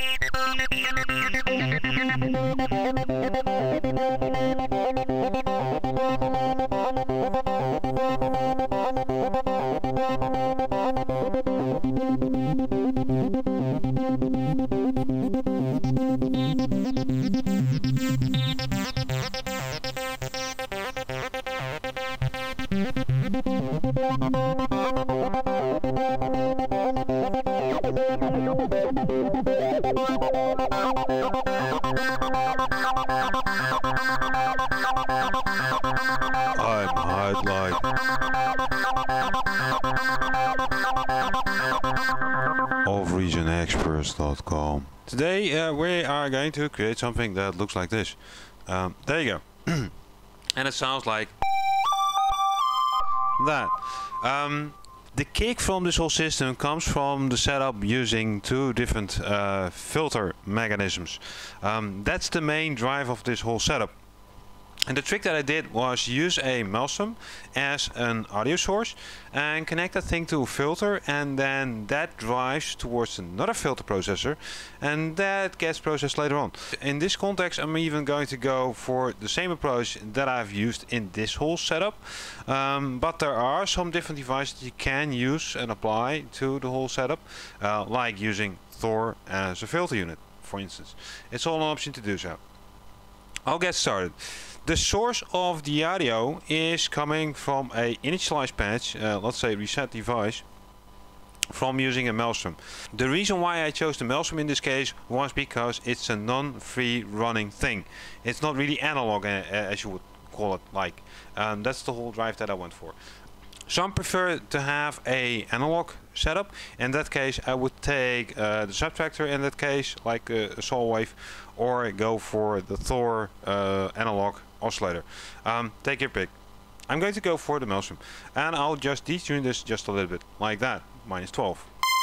I'm Highlight. Of RegionExperts.com. Today we are going to create something that looks like this. There you go. And it sounds like that. The kick from this whole system comes from the setup using two different filter mechanisms. That's the main drive of this whole setup. And the trick that I did was use a Maelstrom as an audio source and connect that thing to a filter, and then that drives towards another filter processor, and that gets processed later on. In this context, I'm even going to go for the same approach that I've used in this whole setup, but there are some different devices you can use and apply to the whole setup, like using Thor as a filter unit, for instance. It's all an option to do so. I'll get started. The source of the audio is coming from a initialized patch, let's say reset device, from using a Maelstrom. The reason why I chose the Maelstrom in this case was because it's a non-free running thing. It's not really analog, as you would call it, like. That's the whole drive that I went for. Some prefer to have a analog setup. In that case I would take the subtractor, in that case like a saw wave, or go for the Thor analog oscillator. Take your pick. I'm going to go for the Maelstrom, and I'll just detune this just a little bit, like that, -12.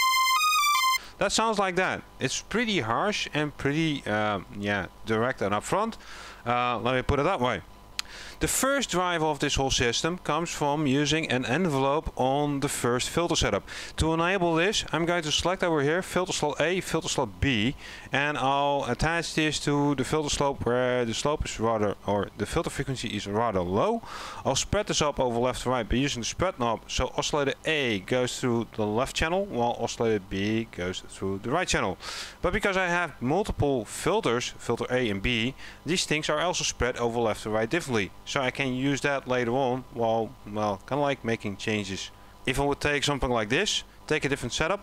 That sounds like that. It's pretty harsh and pretty yeah, direct and upfront. Let me put it that way. The first drive of this whole system comes from using an envelope on the first filter setup. To enable this, I'm going to select over here filter slot A, filter slot B, and I'll attach this to the filter slope where the slope is rather, or the filter frequency is rather low. I'll spread this up over left to right by using the spread knob, so oscillator A goes through the left channel while oscillator B goes through the right channel. But because I have multiple filters, filter A and B, these things are also spread over left to right differently. So I can use that later on while, well, kind of like making changes. If I would take something like this, take a different setup,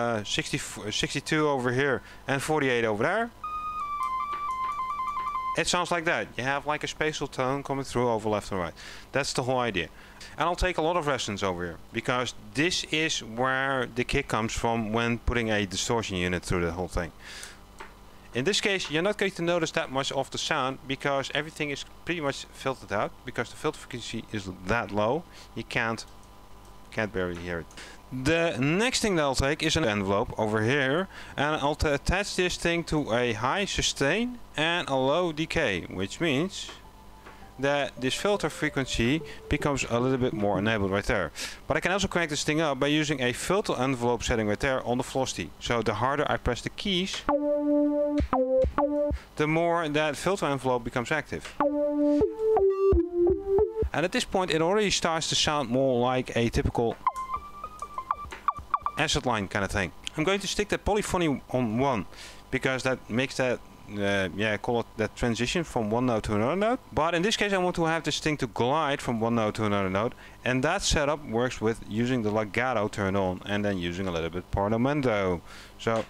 62 over here and 48 over there. It sounds like that. You have like a spatial tone coming through over left and right. That's the whole idea. And I'll take a lot of resonance over here, because this is where the kick comes from when putting a distortion unit through the whole thing. In this case, you're not going to notice that much of the sound because everything is pretty much filtered out, because the filter frequency is that low. You can't barely hear it. The next thing that I'll take is an envelope over here, and I'll attach this thing to a high sustain and a low decay, which means that this filter frequency becomes a little bit more enabled right there. But I can also crank this thing up by using a filter envelope setting right there on the velocity. So the harder I press the keys, the more that filter envelope becomes active. And at this point it already starts to sound more like a typical acid line kind of thing. I'm going to stick that polyphony on 1, because that makes that yeah, call it that transition from one note to another note. But in this case I want to have this thing to glide from one note to another note, and that setup works with using the legato turned on and then using a little bit parlamento. So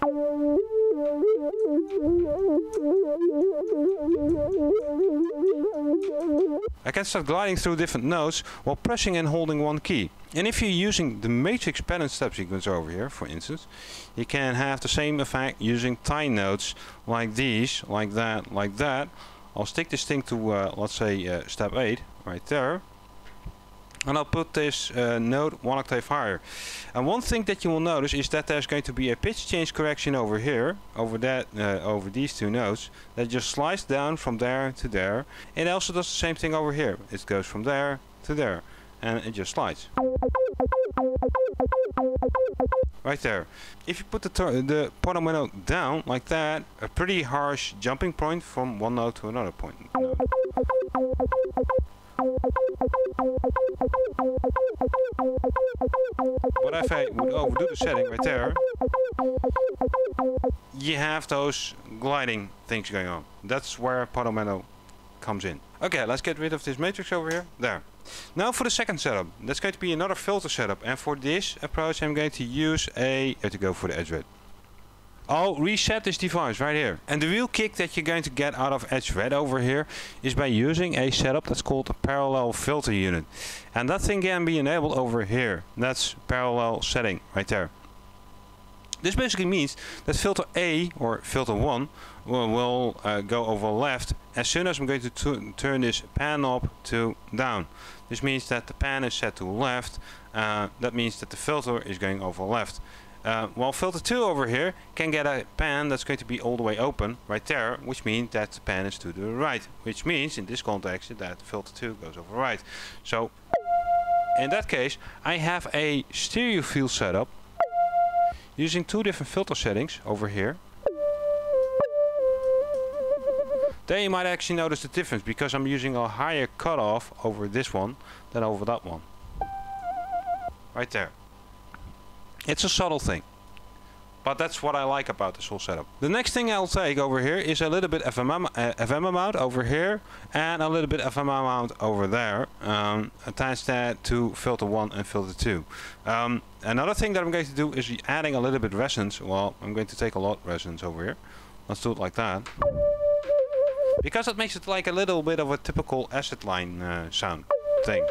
I can start gliding through different notes while pressing and holding one key. And if you're using the matrix pattern step sequence over here, for instance, you can have the same effect using tine notes like these, like that, like that. I'll stick this thing to, let's say, step 8, right there. And I'll put this note 1 octave higher. And one thing that you will notice is that there's going to be a pitch change correction over here, over that, over these two notes, that just slides down from there to there. It also does the same thing over here. It goes from there to there, and it just slides. right there. If you put the bottom note down like that, a pretty harsh jumping point from one note to another point. What if I would overdo the setting right there, you have those gliding things going on. That's where Podomino comes in. Okay, let's get rid of this matrix over here. There. Now for the second setup. That's going to be another filter setup, and for this approach I'm going to use to go for the edge red. I'll reset this device right here. And the real kick that you're going to get out of edge red over here is by using a setup that's called a parallel filter unit. And that thing can be enabled over here. That's parallel setting right there. This basically means that filter A, or filter 1, will go over left as soon as I'm going to turn this pan knob to down. This means that the pan is set to left. That means that the filter is going over left. While filter 2 over here can get a pan that's going to be all the way open right there, which means that the pan is to the right, which means in this context that filter 2 goes over right. So in that case I have a stereo field setup using two different filter settings over here. There you might actually notice the difference because I'm using a higher cutoff over this one than over that one. Right there. It's a subtle thing, but that's what I like about this whole setup. The next thing I'll take over here is a little bit of FM amount over here and a little bit of FM amount over there. Attach that to filter 1 and filter 2. Another thing that I'm going to do is adding a little bit resonance. Well, I'm going to take a lot resonance over here. Let's do it like that. Because it makes it like a little bit of a typical acid line sound thing.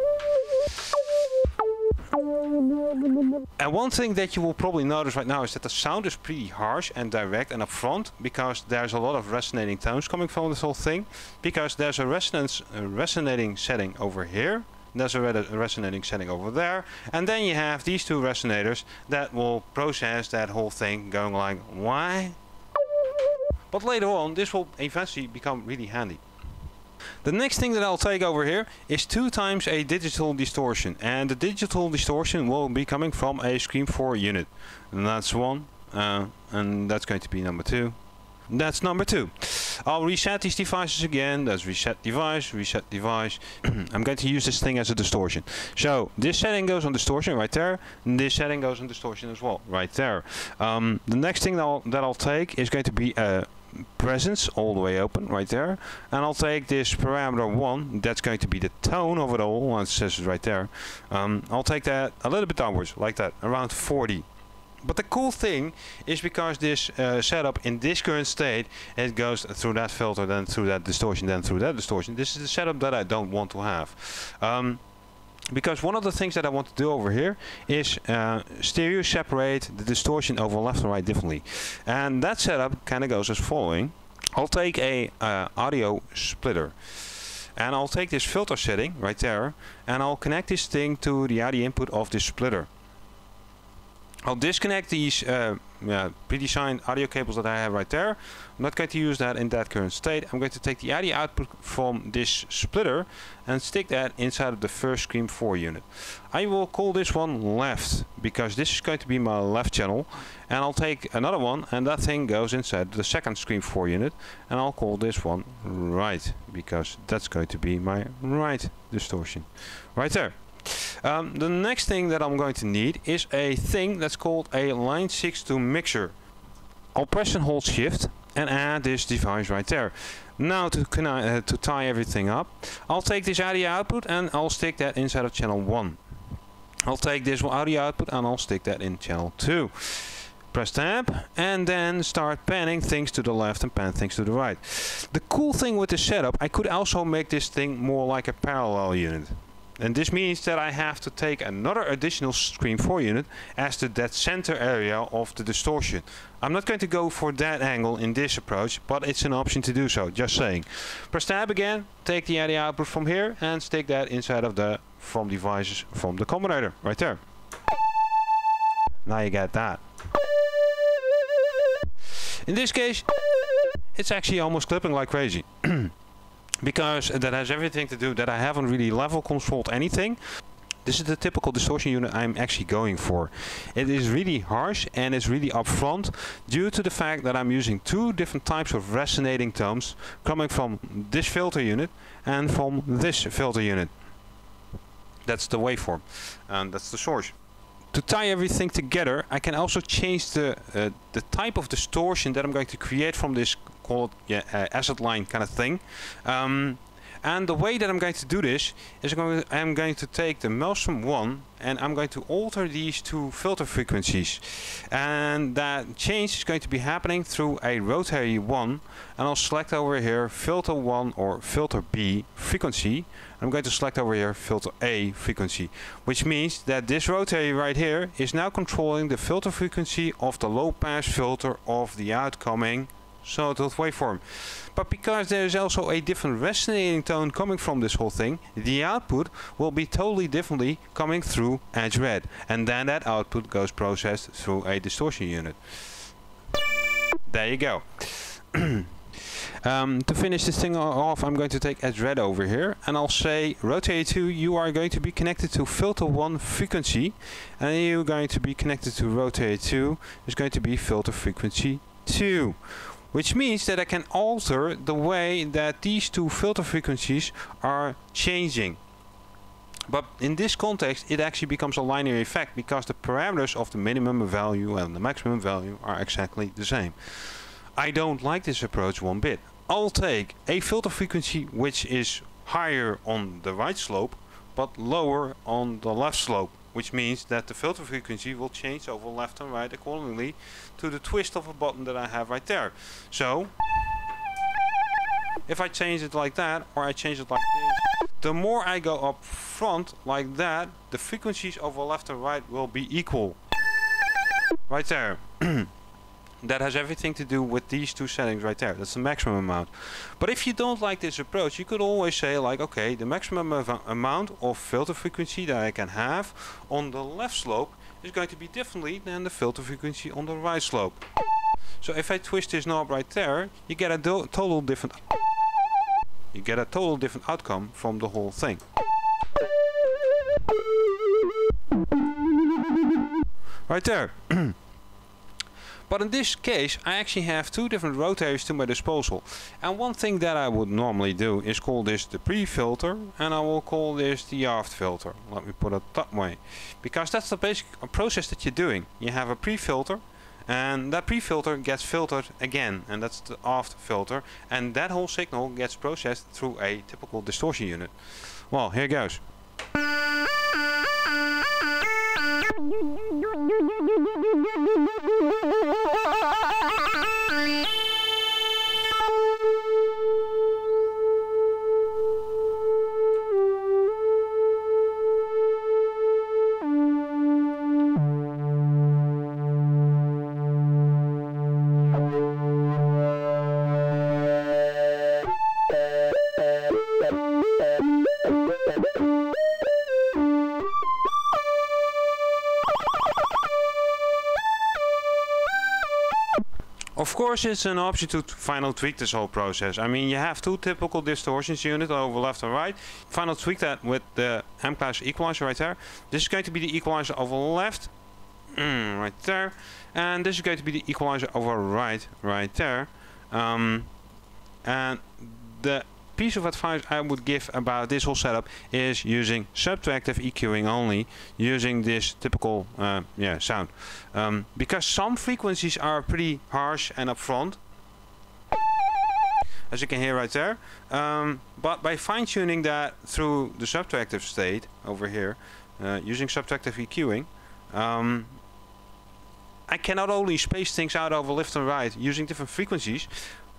And one thing that you will probably notice right now is that the sound is pretty harsh and direct and upfront, because there's a lot of resonating tones coming from this whole thing. Because there's a resonating setting over here, there's a resonating setting over there, and then you have these two resonators that will process that whole thing, going like, why? But later on this will eventually become really handy. The next thing that I'll take over here is 2 times a digital distortion, and the digital distortion will be coming from a Scream 4 unit. And that's one, and that's going to be number 2. That's number 2. I'll reset these devices again. That's reset device, reset device. I'm going to use this thing as a distortion. So this setting goes on distortion right there, and this setting goes on distortion as well right there. The next thing that I'll take is going to be a presence all the way open right there, and I'll take this parameter 1, that's going to be the tone of it all, it says it right there. I'll take that a little bit downwards like that, around 40. But the cool thing is, because this setup in this current state, it goes through that filter, then through that distortion, then through that distortion. This is the setup that I don't want to have. Because one of the things that I want to do over here is stereo separate the distortion over left and right differently. And that setup kind of goes as following. I'll take a audio splitter, and I'll take this filter setting right there, and I'll connect this thing to the audio input of this splitter. I'll disconnect these pre-designed audio cables that I have right there. I'm not going to use that in that current state. I'm going to take the audio output from this splitter and stick that inside of the first Scream 4 unit. I will call this one left, because this is going to be my left channel. And I'll take another one, and that thing goes inside the second Scream 4 unit. And I'll call this one right, because that's going to be my right distortion. Right there. The next thing that I'm going to need is a thing that's called a line 6-2 mixer. I'll press and hold shift and add this device right there. Now to tie everything up, I'll take this audio output and I'll stick that inside of channel 1. I'll take this audio output and I'll stick that in channel 2. Press tab and then start panning things to the left and pan things to the right. The cool thing with this setup, I could also make this thing more like a parallel unit. And this means that I have to take another additional Scream 4 unit as the dead center area of the distortion. I'm not going to go for that angle in this approach, but it's an option to do so, just saying. Press tab again, take the audio output from here and stick that inside of the from devices from the combinator, right there. Now you get that. In this case, it's actually almost clipping like crazy. Because that has everything to do that I haven't really level controlled anything. This is the typical distortion unit I'm actually going for. It is really harsh and it's really upfront due to the fact that I'm using two different types of resonating tones coming from this filter unit and from this filter unit. That's the waveform and that's the source. To tie everything together, I can also change the type of distortion that I'm going to create from this called acid line kind of thing. And the way that I'm going to do this is I'm going to take the Maelstrom 1 and I'm going to alter these two filter frequencies. And that change is going to be happening through a rotary 1. And I'll select over here filter 1 or filter B frequency. I'm going to select over here filter A frequency. Which means that this rotary right here is now controlling the filter frequency of the low pass filter of the outcoming sawtooth waveform. But because there is also a different resonating tone coming from this whole thing, the output will be totally differently coming through edge red, and then that output goes processed through a distortion unit. There you go. To finish this thing off, I'm going to take edge red over here and I'll say rotary 2, you are going to be connected to filter 1 frequency, and you're going to be connected to rotary 2 is going to be filter frequency 2. Which means that I can alter the way that these two filter frequencies are changing. But in this context it actually becomes a linear effect because the parameters of the minimum value and the maximum value are exactly the same. I don't like this approach one bit. I'll take a filter frequency which is higher on the right slope but lower on the left slope. Which means that the filter frequency will change over left and right accordingly to the twist of a button that I have right there. So, if I change it like that, or I change it like this, the more I go up front like that, the frequencies over left and right will be equal. Right there. That has everything to do with these two settings right there. That's the maximum amount. But if you don't like this approach, you could always say like, okay, the maximum amount of filter frequency that I can have on the left slope is going to be differently than the filter frequency on the right slope. So if I twist this knob right there, you get a total different outcome from the whole thing. Right there. But in this case I actually have two different rotaries to my disposal, and one thing that I would normally do is call this the pre-filter and I will call this the aft filter. Let me put it that way, because that's the basic process that you're doing. You have a pre-filter and that pre-filter gets filtered again, and that's the aft filter, and that whole signal gets processed through a typical distortion unit. Well, here goes. Of course, it's an option to final tweak this whole process. I mean, you have two typical distortions unit over left and right. Final tweak that with the M-class equalizer right there. This is going to be the equalizer over left, right there, and this is going to be the equalizer over right there. And the piece of advice I would give about this whole setup is using subtractive EQing only, using this typical sound, because some frequencies are pretty harsh and upfront, as you can hear right there, but by fine-tuning that through the subtractive state over here, using subtractive EQing, I can not only space things out over left and right using different frequencies,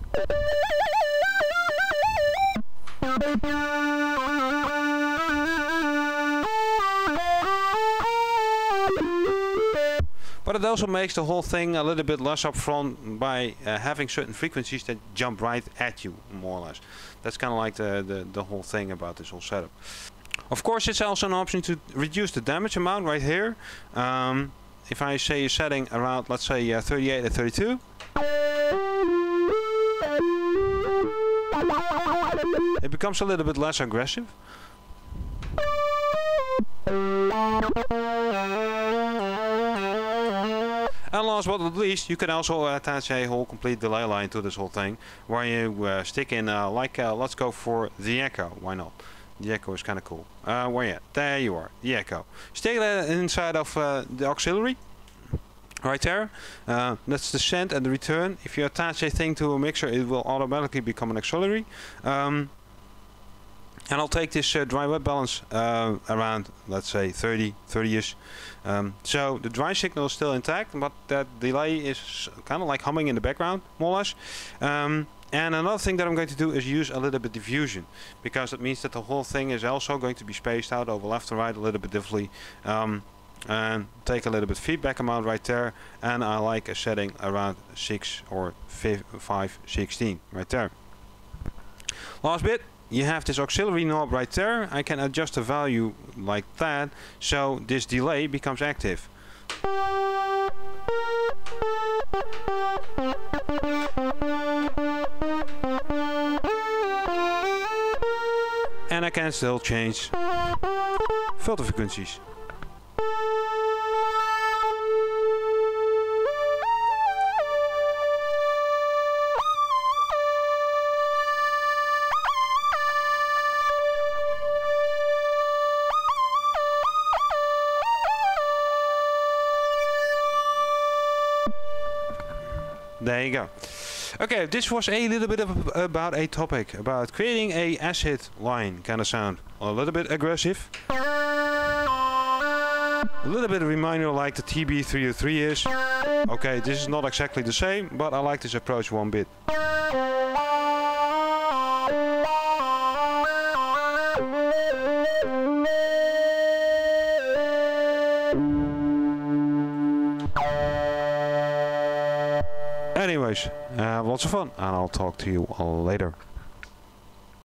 but it also makes the whole thing a little bit less upfront by having certain frequencies that jump right at you, more or less. That's kind of like the whole thing about this whole setup. Of course, it's also an option to reduce the damage amount right here. If I say a setting around, let's say 38 or 32, it becomes a little bit less aggressive. And last but not least, you can also attach a whole complete delay line to this whole thing, where you stick in let's go for the echo. Why not? The echo is kind of cool. Where you at? There you are. The echo. Stick that inside of the auxiliary. Right there. That's the send and the return. If you attach a thing to a mixer, it will automatically become an auxiliary. And I'll take this dry wet balance around, let's say 30-ish. So the dry signal is still intact, but that delay is kind of like humming in the background, more or less. And another thing that I'm going to do is use a little bit diffusion, because that means that the whole thing is also going to be spaced out over left and right a little bit differently. And take a little bit feedback amount right there, and I like a setting around 6 or 5/16 right there. Last bit. You have this auxiliary knob right there. I can adjust the value like that, so this delay becomes active. And I can still change filter frequencies. There you go. Okay, this was a little bit about a topic about creating a acid line kind of sound. A little bit aggressive. A little bit of reminder like the TB303 is. Okay, this is not exactly the same, but I like this approach one bit. Anyways, lots of fun, and I'll talk to you all later.